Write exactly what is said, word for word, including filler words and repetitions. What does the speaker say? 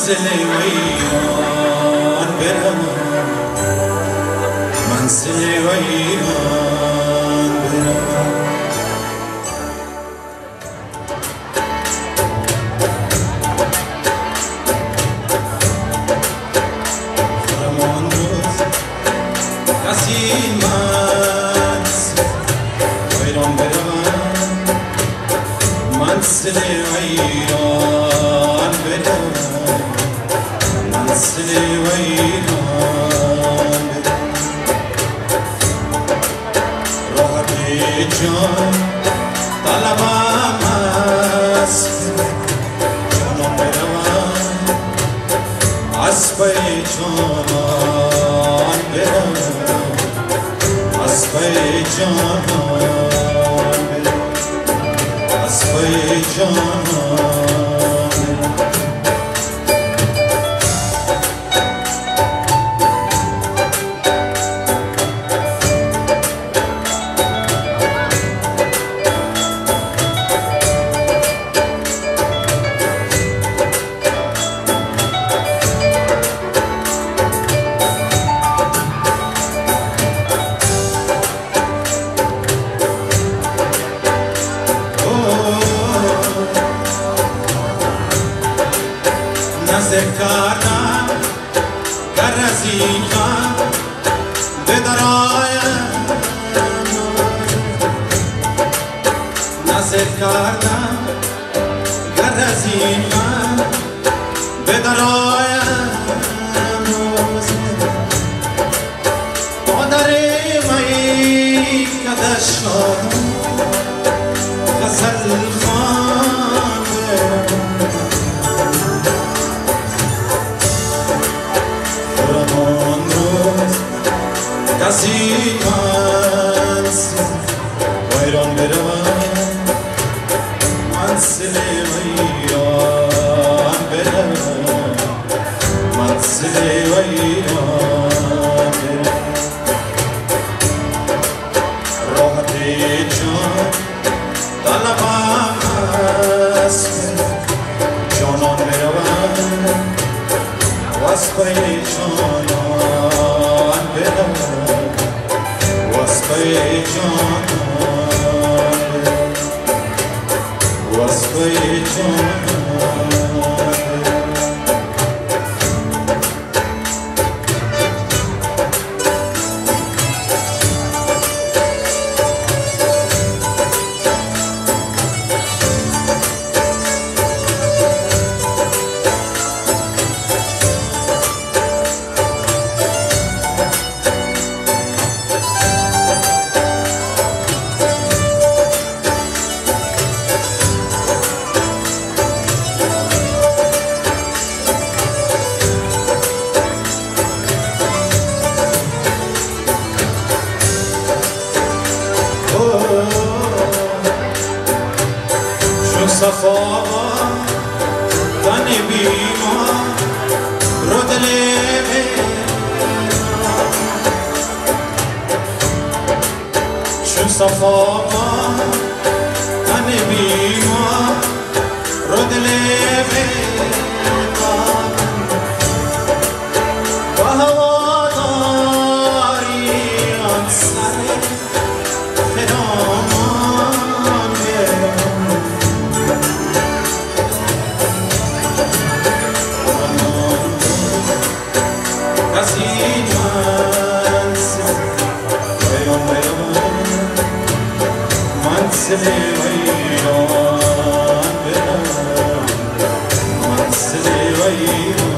منزل ویران برم منزل ویران برم فرمان روز کسی منزل ویران برم منزل ویران برم منزل ویران راحت جان طلبم است جانم بروم از پی جانان برم از پی جانان برم از پی جانان نزد کردم گر از این غم بدرایم نزد کردم گر از این غم بدرایم مادر می کدشان غزل خوان فرمان روز کسی منزل ویران برم منزل ویران برم منزل ویران برم راحت جان طلبم است جانان بروم از پی جانان برم از پی جانان برم از پی جانان چون صفا تن بیمار رو دل چون صفا تن بیمار رو دل و هواداری آن سر خرامان کسی منزل ویران برم منزل ویران برم منزل ویران